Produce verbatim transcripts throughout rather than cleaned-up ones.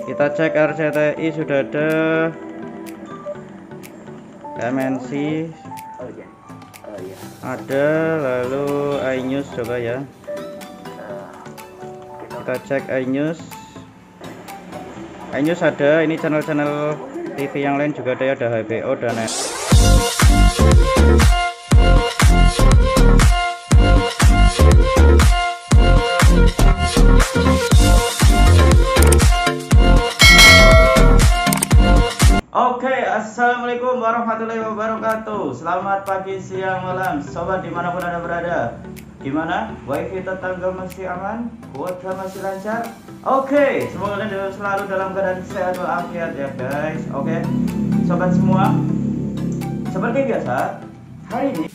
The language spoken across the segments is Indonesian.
Kita cek R C T I sudah ada, M N C ada, lalu iNews coba ya. Kita cek iNews. iNews ada, ini channel-channel T V yang lain juga ada ya, ada H B O dan lain. Oke, assalamualaikum warahmatullahi wabarakatuh. Selamat pagi, siang, malam, sobat dimanapun anda berada. Gimana? Wifi tetangga masih aman? Kuota masih lancar? Oke, semoga kalian selalu dalam keadaan sehat walafiat ya guys. Oke, sobat semua, seperti biasa hari ini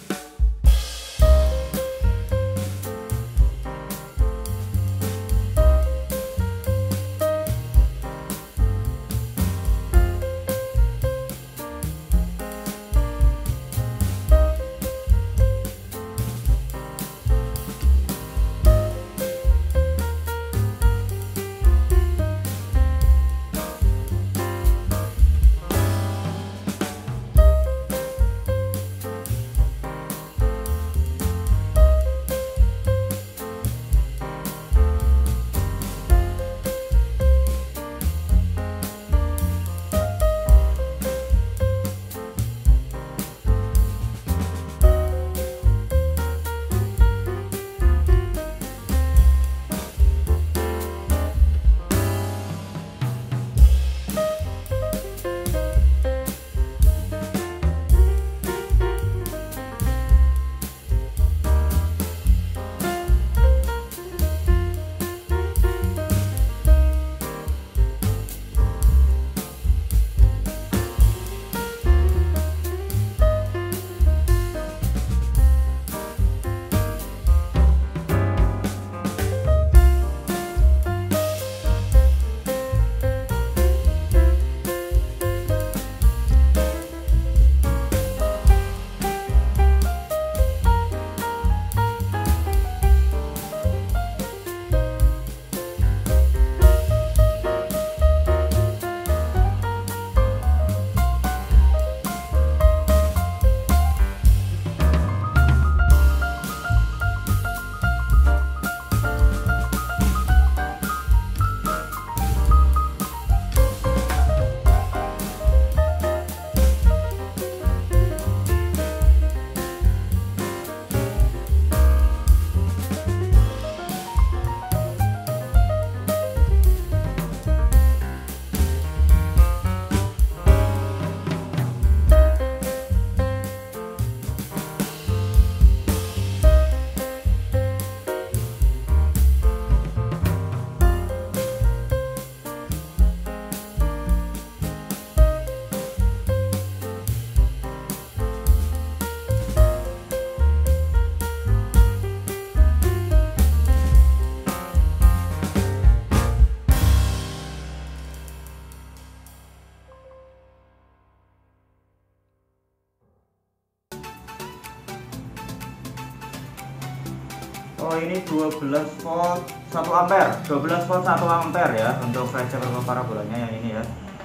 oh ini dua belas volt satu ampere, dua belas volt satu ampere ya untuk flash parabolanya yang ini ya.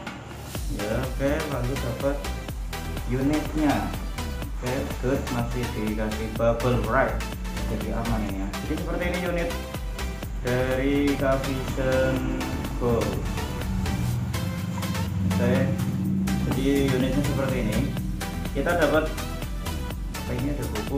Ya oke, lalu dapat unitnya. Oke, good, masih dikasih bubble wrap, jadi aman ini ya. Jadi seperti ini unit dari Cavision Go. Oke, jadi unitnya seperti ini. Kita dapat ini ada buku.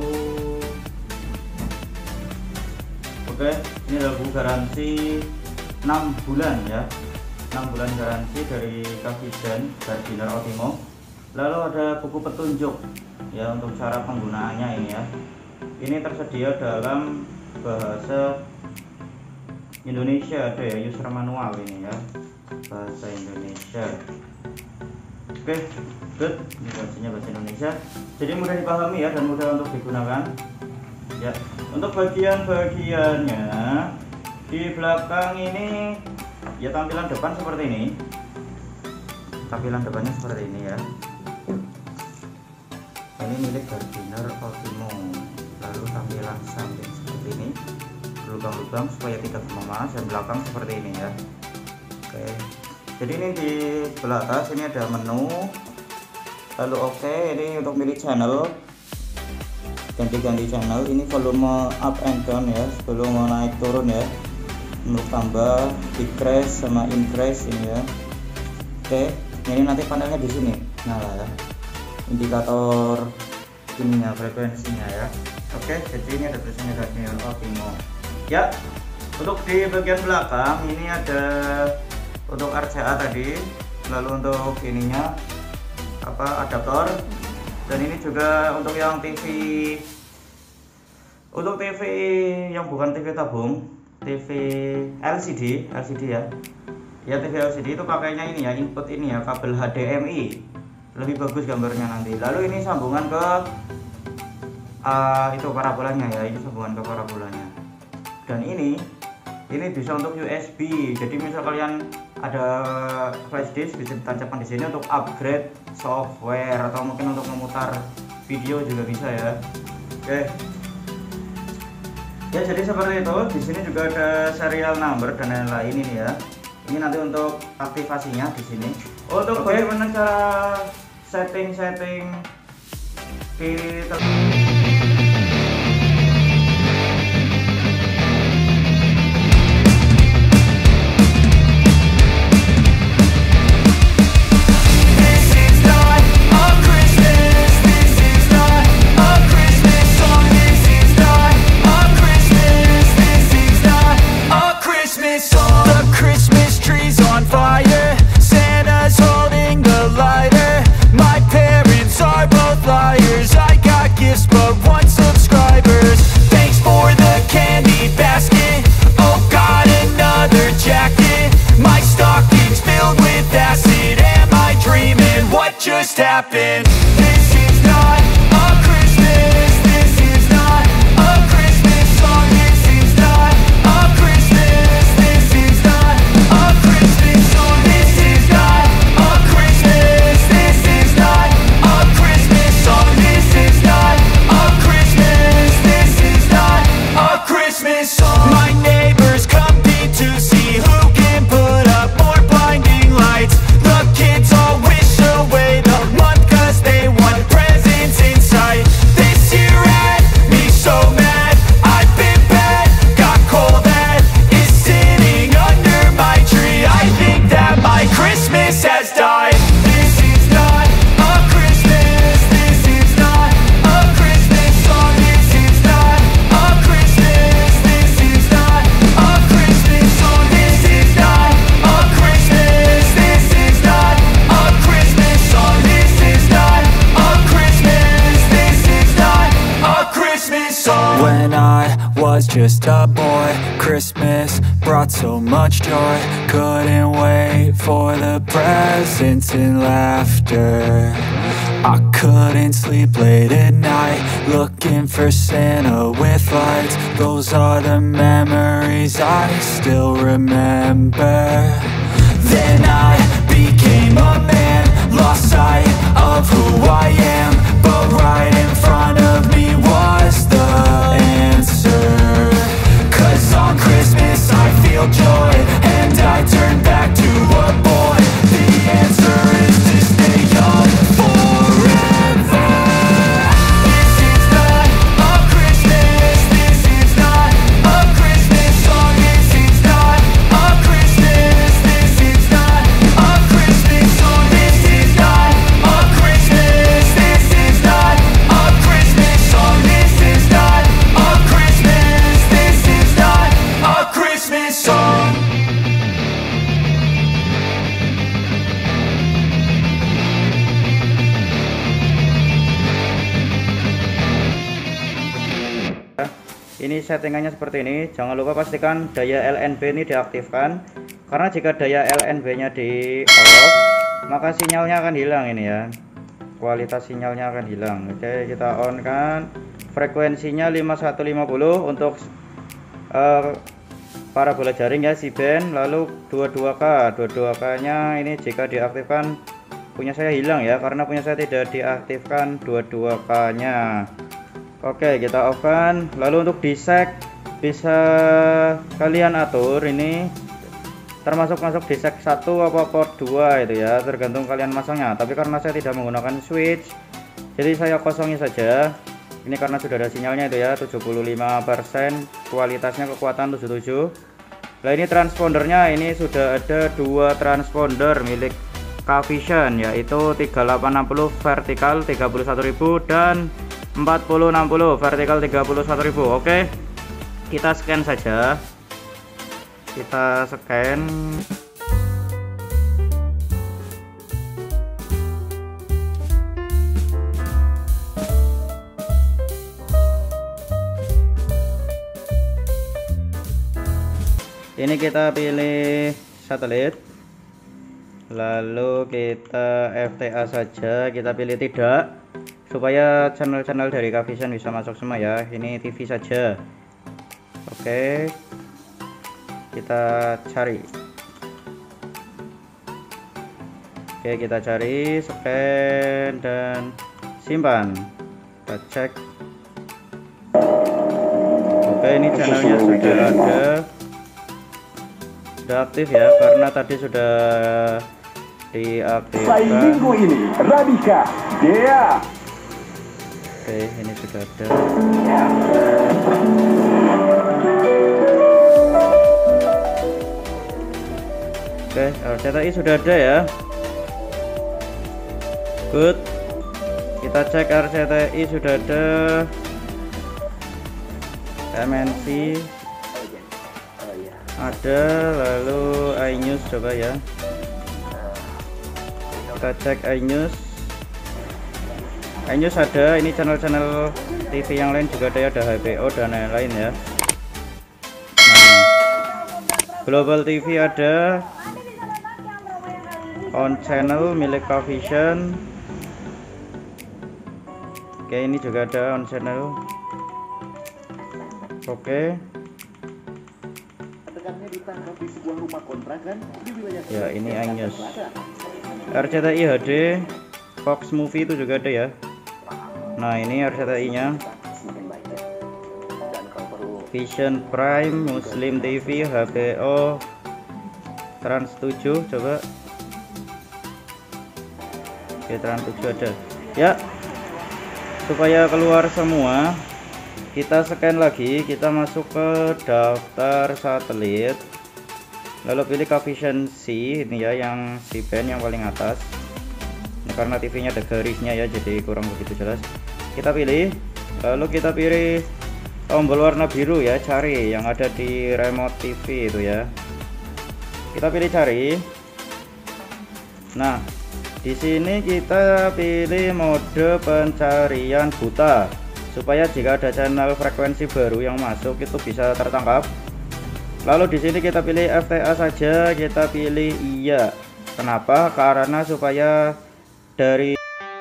Oke, ini adalah buku garansi enam bulan ya, enam bulan garansi dari Cavision Gardiner Ultimo. Lalu ada buku petunjuk ya untuk cara penggunaannya ini ya. Ini tersedia dalam bahasa Indonesia, ada ya user manual ini ya, bahasa Indonesia. Oke, good, ini bahasanya bahasa Indonesia, jadi mudah dipahami ya dan mudah untuk digunakan. Ya, untuk bagian-bagiannya di belakang ini ya, tampilan depan seperti ini. Tampilan depannya seperti ini ya. Ini milik Gardiner Ultimo. Lalu tampilan samping seperti ini, lubang-lubang supaya tidak memas, dan belakang seperti ini ya. Oke, Jadi ini di sebelah atas ini ada menu, lalu oke okay, ini untuk milih channel, ganti-ganti channel. Ini volume up and down ya, sebelum mau naik turun ya, untuk tambah, decrease sama increase ini ya. Oke, ini nanti panelnya di sini. Nah ya, indikator ininya, frekuensinya ya. Oke, jadi ini ada tulisannya radio Optimo. Ya, untuk di bagian belakang ini ada untuk R C A tadi, lalu untuk ininya apa adaptor, dan ini juga untuk yang T V, untuk T V yang bukan T V tabung, T V L C D, L C D ya. Ya T V L C D itu pakainya ini ya, input ini ya, kabel H D M I, lebih bagus gambarnya nanti. Lalu ini sambungan ke uh, itu parabolanya ya, ini sambungan ke parabolanya. Dan ini ini bisa untuk U S B. Jadi misal kalian ada flash disk bisa ditancapkan di sini untuk upgrade software atau mungkin untuk memutar video juga bisa ya. Oke. Ya jadi seperti itu. Di sini juga ada serial number dan lain-lain ini ya. Ini nanti untuk aktivasinya di sini. Untuk okay. Bagaimana cara setting-setting di just happened. This is not a Christmas. This is not a Christmas song. This is not a Christmas. This is not a Christmas song. This is not a Christmas. This is not a Christmas song. This is not a Christmas. This is not a Christmas song. My neighbors compete to see who can put up more blinding lights. The kids all wish away the month cause they want presents in sight. This year had me so mad, I've been bad, got coal that is sitting under my tree. I think that my Christmas has died. This is not a Christmas. This is not a Christmas song. This is not a Christmas. This is not a Christmas song. This is not a Christmas. This is not a Christmas song. This is not a Christmas. This is not a Christmas song. When I was just a boy, Christmas brought so much joy. Couldn't wait for the presents and laughter. I couldn't sleep late at night, looking for Santa with lights. Those are the memories I still remember. Then I became a man, lost sight of who I am, but right in front of me was the answer. Cause on Christmas I feel joy, and I turn back to a boy. The answer is to stay young forever. This is not a Christmas. This is not a Christmas song. This is not a Christmas. This is not a Christmas song. This is not a Christmas. This is not a Christmas song. This is not a Christmas. This is not a Christmas song. Ini settingannya seperti ini. Jangan lupa pastikan daya L N B ini diaktifkan, karena jika daya L N B nya di off maka sinyalnya akan hilang ini ya, kualitas sinyalnya akan hilang. Oke, kita on kan, frekuensinya lima satu lima nol untuk uh, parabola jaring ya, si band. Lalu dua puluh dua K, dua puluh dua K nya ini jika diaktifkan, punya saya hilang ya, karena punya saya tidak diaktifkan dua puluh dua K nya. Oke, kita off kan. Lalu untuk disek bisa kalian atur ini termasuk masuk di sek satu apa port dua itu ya, tergantung kalian masangnya. Tapi karena saya tidak menggunakan switch, jadi saya kosongi saja. Ini karena sudah ada sinyalnya itu ya, tujuh puluh lima persen, kualitasnya kekuatan tujuh puluh tujuh. Nah ini transpondernya, ini sudah ada dua transponder milik Cavision, yaitu tiga delapan enam nol vertikal tiga puluh satu ribu dan empat puluh enam puluh vertikal tiga puluh satu ribu. Oke, kita scan saja, kita scan. Ini kita pilih satelit, lalu kita F T A saja, kita pilih tidak, supaya channel-channel dari Cavision bisa masuk semua ya. Ini T V saja. Oke, kita cari. Oke, kita cari, scan dan simpan. Kita cek. Oke, ini channelnya sudah ada, sudah aktif ya, karena tadi sudah diaktifkan. Minggu ini Radika Dea. Oke, ini sudah ada. Oke, R C T I sudah ada ya. Good. Kita cek R C T I sudah ada. M N C ada, lalu iNews coba ya. Kita cek iNews. iNews ada, ini channel-channel T V yang lain juga ada ya, ada H B O dan lain-lain ya. Nah, Global T V ada, on channel milik Cavision. Oke, ini juga ada on channel. Oke. Ya, ini iNews. R C T I H D, Fox Movie itu juga ada ya. Nah, ini R C T I-nya. Vision Prime, Muslim T V, H B O, Trans tujuh coba. Oke, Trans tujuh ada. Ya. Supaya keluar semua, kita scan lagi, kita masuk ke daftar satelit. Lalu pilih Cavision C ini ya, yang C band yang paling atas. Ini karena T V-nya ada garisnya ya, jadi kurang begitu jelas. Kita pilih, lalu kita pilih tombol warna biru ya, cari yang ada di remote T V itu ya. Kita pilih cari. Nah, di sini kita pilih mode pencarian buta, supaya jika ada channel frekuensi baru yang masuk itu bisa tertangkap. Lalu di sini kita pilih F T A saja, kita pilih iya. Kenapa? Karena supaya dari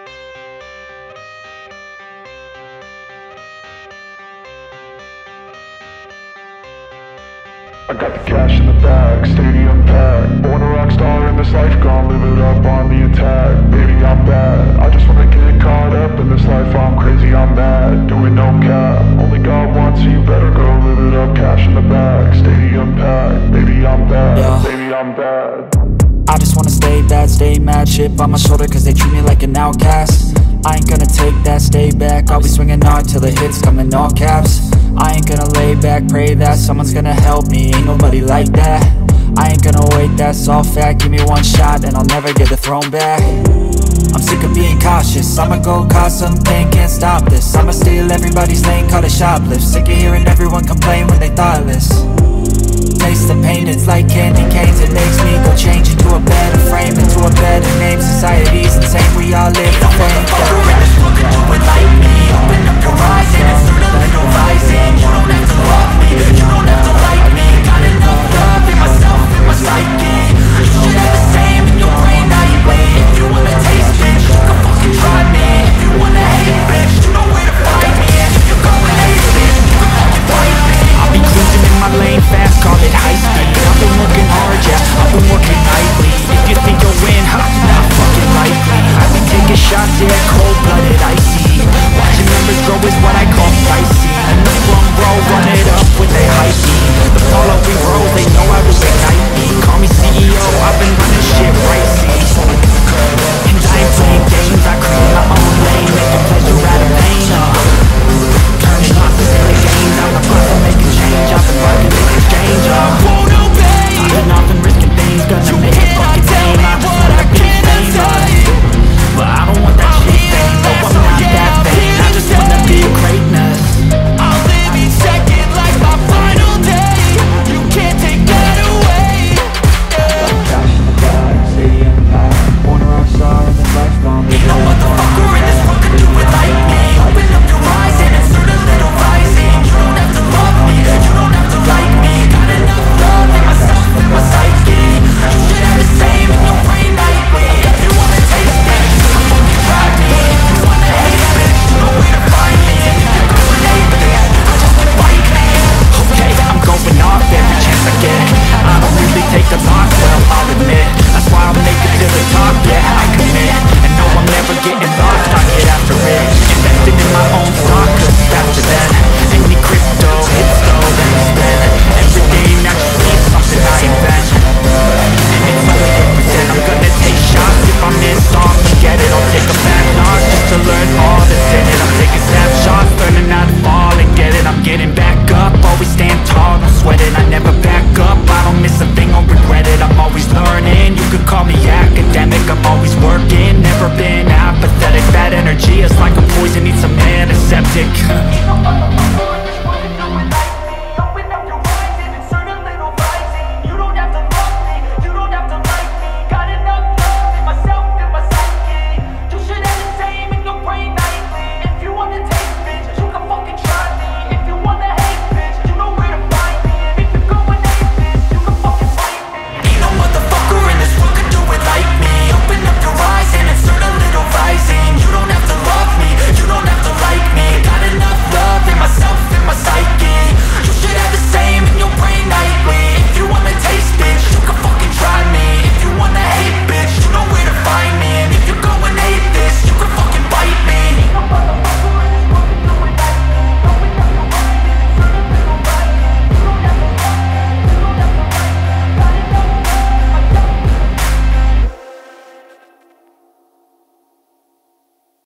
I got the cash in the bag, stadium packed. Born a rock star in this life, gonna live it up on the attack. Baby, I'm bad, I just wanna get caught up in this life. I'm crazy, I'm mad, doing no cap. Only God wants, so you better go live it up. Cash in the bag, stadium packed. Baby, I'm bad, Yeah. baby, I'm bad. I just wanna stay bad, stay mad, chip on my shoulder cause they treat me like an outcast. I ain't gonna take that, stay back, I'll be swinging hard till the hits come in all caps. I ain't gonna lay back, pray that someone's gonna help me, ain't nobody like that. I ain't gonna wait, that's all fact, give me one shot and I'll never get the throne back. I'm sick of being cautious, I'ma go cause something, can't stop this. I'ma steal everybody's lane, call it shoplift. Sick of hearing everyone complain when they thoughtless. Taste the pain, it's like candy canes. It makes me go change into a better frame, into a better name. Society's insane, we all live for fame. Do it like me, open up your eyes and it's through the window rising. You don't have to love me, you don't have to like me. Got enough love in myself, in my psyche. You don't have the same in your brain, now you wait. If you wanna taste, bitch, come fucking try me. If you wanna hate, bitch, you know where to find me. And if you're going hate, bitch, you can fucking fight me. I'll be cruising in my lane fast, call it high speed. I've been working hard, yeah, I've been working nightly. If you think you'll win, huh, not fucking likely. I've been taking shots, yeah, cold blooded.